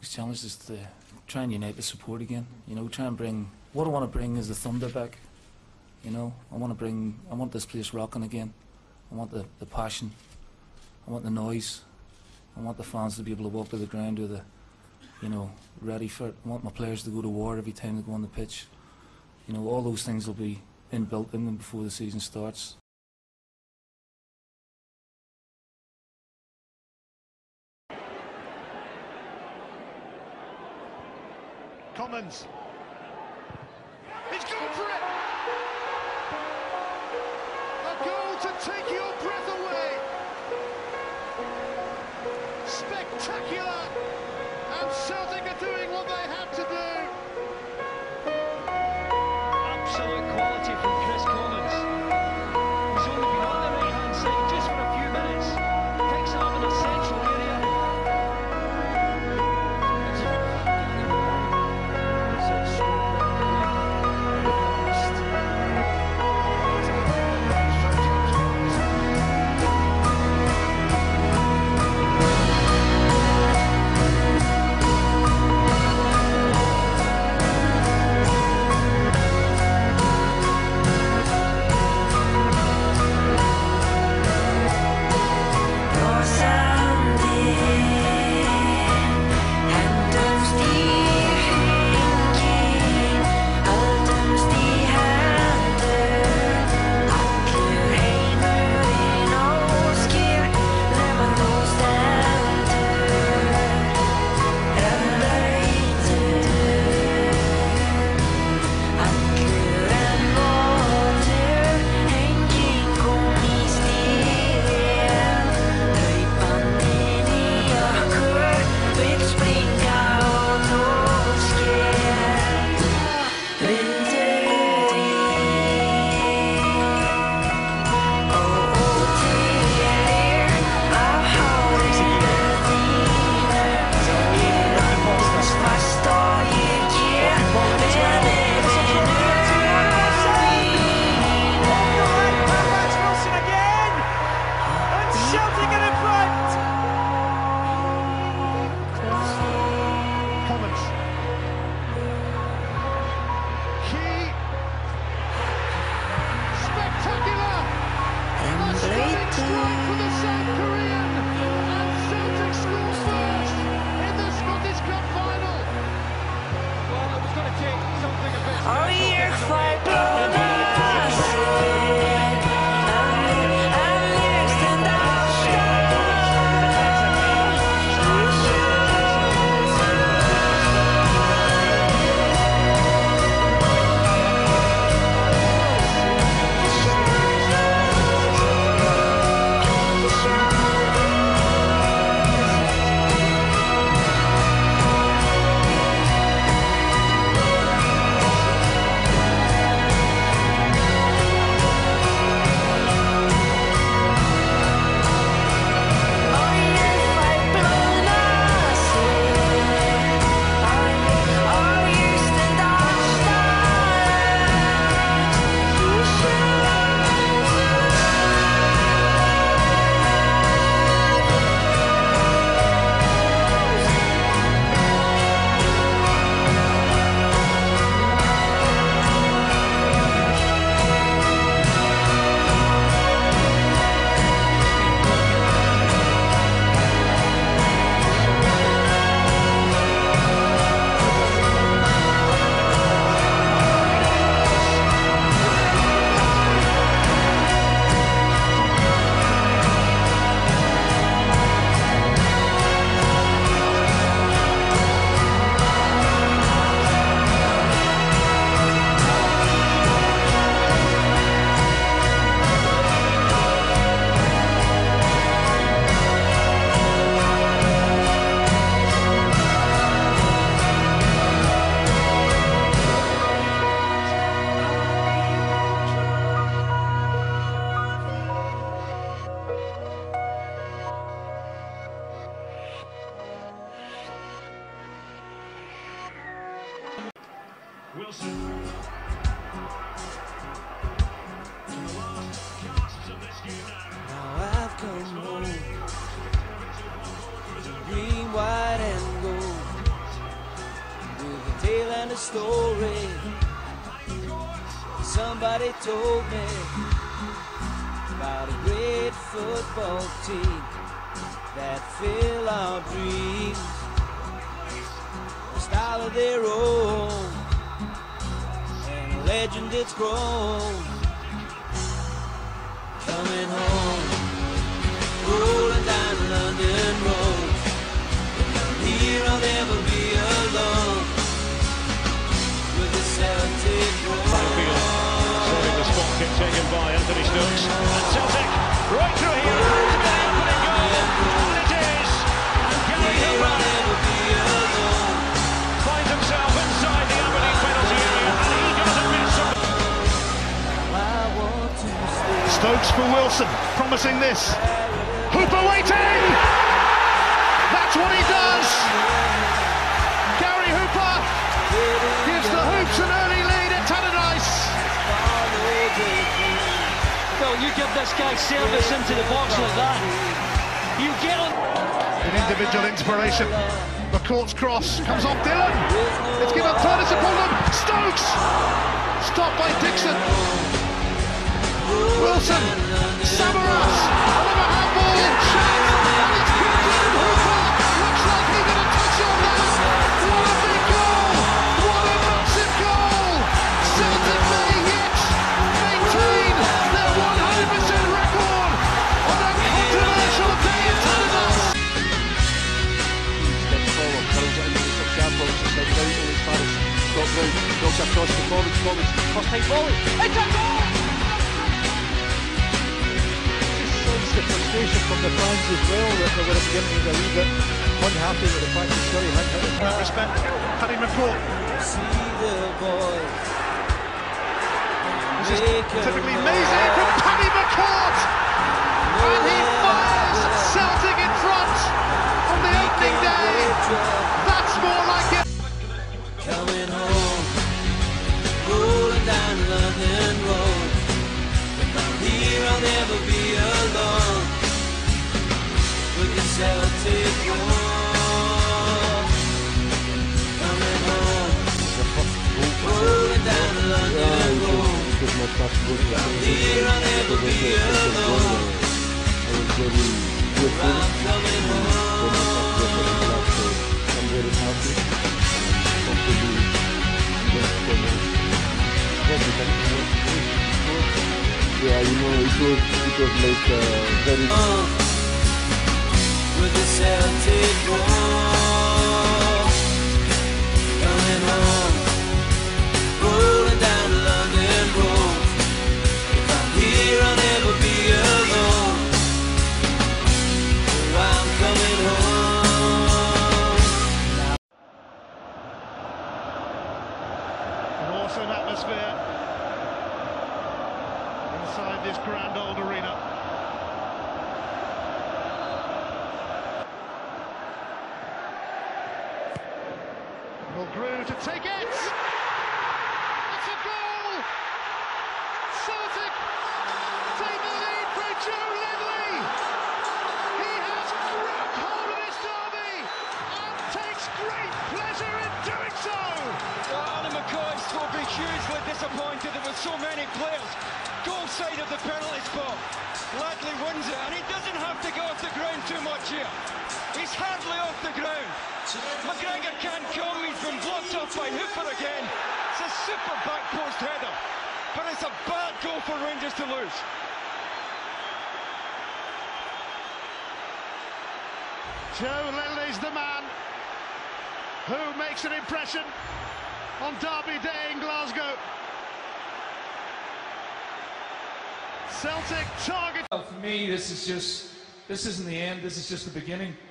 biggest challenge is to try and unite the support again. You know, try and bring, what I want to bring is the thunder back. You know, I want this place rocking again. I want the passion. I want the noise. I want the fans to be able to walk to the ground with ready for it. I want my players to go to war every time they go on the pitch. You know, all those things will be inbuilt in them before the season starts. Commons. He's gone for it! A goal to take your breath away! Spectacular! And Celtic are doing what they had to do! Absolute quality from Chris Commons. He's only been on the right-hand side just for a few minutes. Picks it up in a central area. Wilson. Now I've come home, green, white and gold. story somebody told me about a great football team that fill our dreams, a style of their own, and a legend it's grown. Coming home, rolling down London Road, here I'll never be alone with the Celtic road. Sorting the spot kick taken by Anthony Stokes, and Celtic right through here, and the opening goal, and it is, and Gary Hooper finds himself inside the Aberdeen penalty area, and he doesn't miss him. Stokes for Wilson, promising this. Hooper waiting! That's what he does! Gary Hooper gives the Hoops an early lead at Tannadice. Well, you give this guy service into the box like that, you get on. An individual inspiration. McCourt's cross comes off Dillon. It's given Turnus upon them. Stokes! Stopped by Dixon. Wilson, Samaras, another handball, chance, and it's good to Hooper. Looks like he's going to touch on that. What a big goal! What a massive goal! Celtic may yet maintain their 100% record on a controversial day in Tannadice. Steps forward, curls it into the sub-sharp, side down to his Paris. Scott Brown knocks across the forwards, first time volley, it's a goal! The frustration from the fans as well, that they were beginning to be a wee bit unhappy with the fact that Surrey hadn't hit it. That respect, Paddy McCourt. This is typically Maisie from Paddy McCourt, and he fires Celtic in front on the opening day. That's more like it. Coming home, rolling down London Road. Here I'll never be alone with the Celtic road. Coming home, rolling down London Road. Here I'll never be alone. I'm coming home. I'm very happy. Yeah, you know, it was like very... With the Celtic road, coming home, rolling down London Road. If I'm here, I'll never be alone. Oh, I'm coming home. An awesome atmosphere inside this grand old arena. Mulgrew to take it! It's a goal! Celtic take the lead from Joe Ledley! He has grabbed hold of this derby and takes great pleasure in doing so! Alan McCoy will be hugely disappointed. There were so many players. Goal side of the penalty spot. Ledley wins it, and he doesn't have to go off the ground too much here. He's hardly off the ground. McGregor can't come, he's been blocked off by Hooper again. It's a super back post header, but it's a bad goal for Rangers to lose. Joe Ledley's the man who makes an impression on Derby Day in Glasgow. Celtic target. For me, this isn't the end, this is just the beginning.